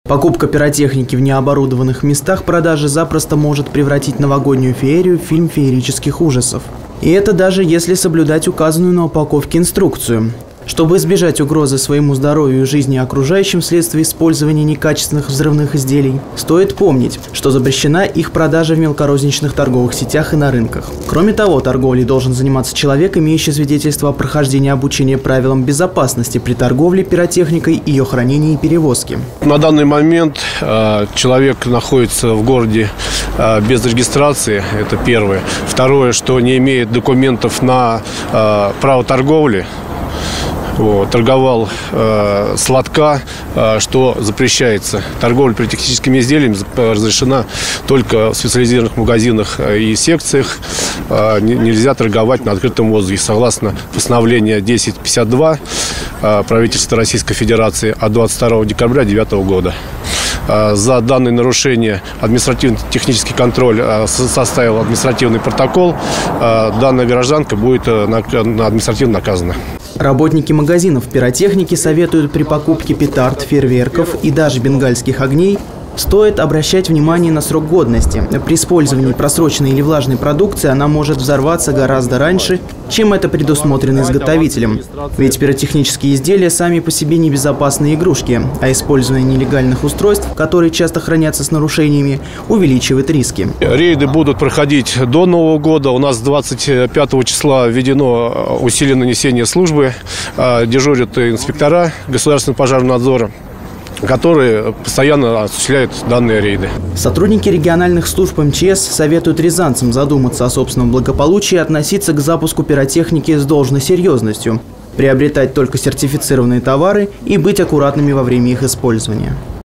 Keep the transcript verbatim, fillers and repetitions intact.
Покупка пиротехники в необорудованных местах продажи запросто может превратить новогоднюю феерию в фильм феерических ужасов. И это даже если соблюдать указанную на упаковке инструкцию. Чтобы избежать угрозы своему здоровью и жизни окружающим вследствие использования некачественных взрывных изделий, стоит помнить, что запрещена их продажа в мелкорозничных торговых сетях и на рынках. Кроме того, торговлей должен заниматься человек, имеющий свидетельство о прохождении обучения правилам безопасности при торговле пиротехникой, ее хранении и перевозке. На данный момент э, человек находится в городе э, без регистрации, это первое. Второе, что не имеет документов на э, право торговли. Вот, торговал э, с лотка, э, что запрещается. Торговля пиротехническими изделиями разрешена только в специализированных магазинах и секциях. Э, нельзя торговать на открытом воздухе. Согласно постановлению десять пятьдесят два э, правительства Российской Федерации от двадцать второго декабря две тысячи девятого года. За данное нарушение административно-технический контроль составил административный протокол. Данная гражданка будет административно наказана. Работники магазинов пиротехники советуют при покупке петард, фейерверков и даже бенгальских огней стоит обращать внимание на срок годности. При использовании просроченной или влажной продукции она может взорваться гораздо раньше, чем это предусмотрено изготовителем. Ведь пиротехнические изделия сами по себе небезопасные игрушки, а использование нелегальных устройств, которые часто хранятся с нарушениями, увеличивает риски. Рейды будут проходить до Нового года. У нас с двадцать пятого числа введено усиленное несение службы. Дежурят инспектора Государственного пожарного надзора, которые постоянно осуществляют данные рейды. Сотрудники региональных служб эм че эс советуют рязанцам задуматься о собственном благополучии и относиться к запуску пиротехники с должной серьезностью, приобретать только сертифицированные товары и быть аккуратными во время их использования.